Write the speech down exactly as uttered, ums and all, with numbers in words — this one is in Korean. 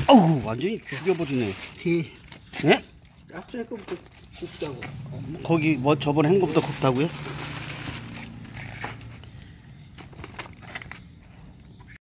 어우, 완전히 죽여버리네. 티. 예? 앞전에 거부터 굽다고. 거기 뭐 저번에 한 것보다 곱다고요?